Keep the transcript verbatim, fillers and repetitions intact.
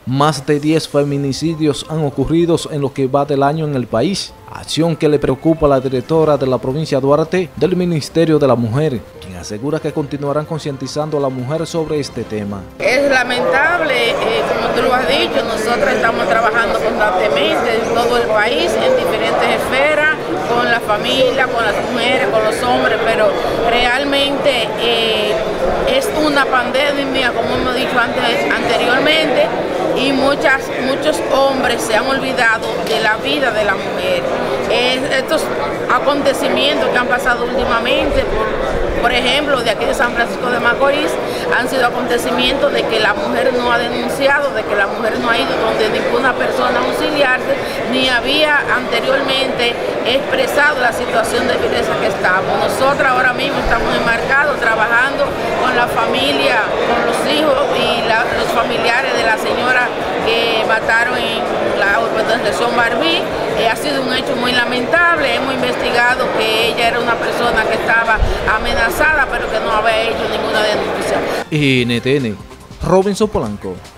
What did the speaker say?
Más de diez feminicidios han ocurrido en lo que va del año en el país, acción que le preocupa a la directora de la provincia de Duarte del Ministerio de la Mujer, quien asegura que continuarán concientizando a la mujer sobre este tema. Es lamentable, eh, como tú lo has dicho, nosotros estamos trabajando constantemente en todo el país, en diferentes esferas, con la familia, con las mujeres, con los hombres, pero realmente eh, es una pandemia, como hemos dicho antes, anteriormente, y muchas, muchos hombres se han olvidado de la vida de la mujer. Eh, estos acontecimientos que han pasado últimamente, por, por ejemplo, de aquí de San Francisco de Macorís, han sido acontecimientos de que la mujer no ha denunciado, de que la mujer no ha ido donde ninguna persona a auxiliarse, ni había anteriormente expresado la situación de violencia que estamos. Nosotros ahora mismo estamos enmarcados, trabajando con la familia, con los hijos y la, los familiares de la señora que mataron en la urbanización Barbí. Eh, ha sido un hecho muy lamentable. Hemos investigado que ella era una persona que estaba amenazada, pero que no había hecho ninguna denuncia. N T N, Robinson Polanco.